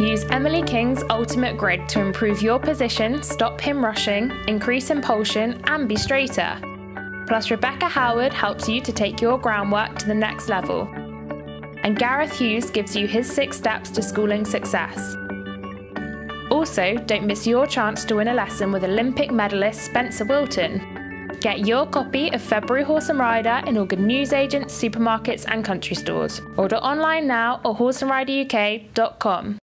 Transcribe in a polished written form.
Use Emily King's Ultimate Grid to improve your position, stop him rushing, increase impulsion, and be straighter. Plus, Rebecca Howard helps you to take your groundwork to the next level. And Gareth Hughes gives you his 6 steps to schooling success. Also, don't miss your chance to win a lesson with Olympic medalist Spencer Wilton. Get your copy of February Horse and Rider in all good newsagents, supermarkets and country stores. Order online now at horseandrideruk.com.